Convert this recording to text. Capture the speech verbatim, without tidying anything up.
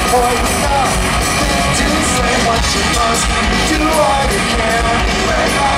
poison up. Do say what you must, do all you can. When I